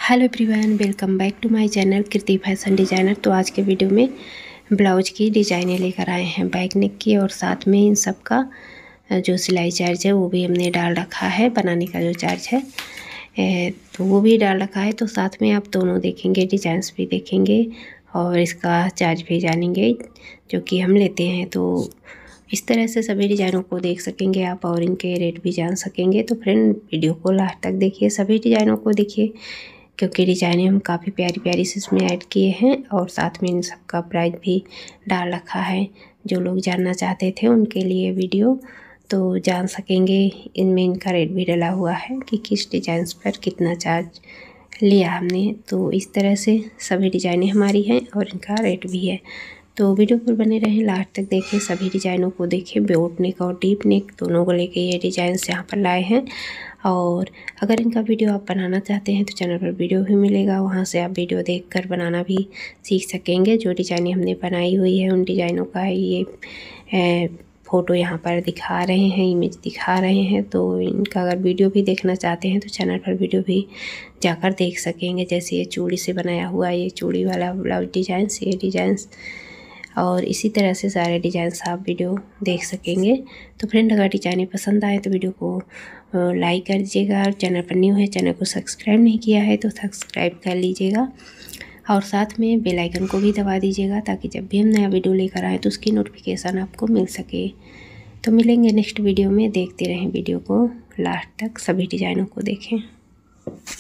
Hello everyone, welcome back to my channel Kriti fashion designer. तो आज के वीडियो में ब्लाउज की डिज़ाइनें लेकर आए हैं, बैक नेक की, और साथ में इन सब का जो सिलाई चार्ज है वो भी हमने डाल रखा है। बनाने का जो चार्ज है तो वो भी डाल रखा है। तो साथ में आप दोनों देखेंगे, डिज़ाइंस भी देखेंगे और इसका चार्ज भी जानेंगे जो कि हम लेते हैं। तो इस तरह से सभी डिज़ाइनों को देख सकेंगे आप और इनके रेट भी जान सकेंगे। तो फ्रेंड, वीडियो को लास्ट तक देखिए, सभी डिज़ाइनों को देखिए, क्योंकि डिज़ाइनें हम काफ़ी प्यारी प्यारी से इसमें ऐड किए हैं और साथ में इन सब का प्राइस भी डाल रखा है। जो लोग जानना चाहते थे उनके लिए वीडियो तो जान सकेंगे। इनमें इनका रेट भी डला हुआ है कि किस डिज़ाइन पर कितना चार्ज लिया हमने। तो इस तरह से सभी डिज़ाइनें हमारी हैं और इनका रेट भी है। तो वीडियो पर बने रहें, लास्ट तक देखें, सभी डिज़ाइनों को देखें। बोट नेक और डीप नेक दोनों को लेके ये डिज़ाइन यहाँ पर लाए हैं। और अगर इनका वीडियो आप बनाना चाहते हैं तो चैनल पर वीडियो भी मिलेगा, वहाँ से आप वीडियो देखकर बनाना भी सीख सकेंगे। जो डिज़ाइनें हमने बनाई हुई है उन डिज़ाइनों का ये फ़ोटो यहाँ पर दिखा रहे हैं, इमेज दिखा रहे हैं। तो इनका अगर वीडियो भी देखना चाहते हैं तो चैनल पर वीडियो भी जाकर देख सकेंगे। जैसे ये चूड़ी से बनाया हुआ ये चूड़ी वाला ब्लाउज डिज़ाइन, ये डिज़ाइंस और इसी तरह से सारे डिज़ाइंस आप वीडियो देख सकेंगे। तो फ्रेंड, अगर डिज़ाइनें पसंद आए तो वीडियो को लाइक कर दीजिएगा, और चैनल पर न्यू है, चैनल को सब्सक्राइब नहीं किया है तो सब्सक्राइब कर लीजिएगा, और साथ में बेल आइकन को भी दबा दीजिएगा ताकि जब भी हम नया वीडियो लेकर आए तो उसकी नोटिफिकेशन आपको मिल सके। तो मिलेंगे नेक्स्ट वीडियो में, देखते रहें वीडियो को लास्ट तक, सभी डिज़ाइनों को देखें।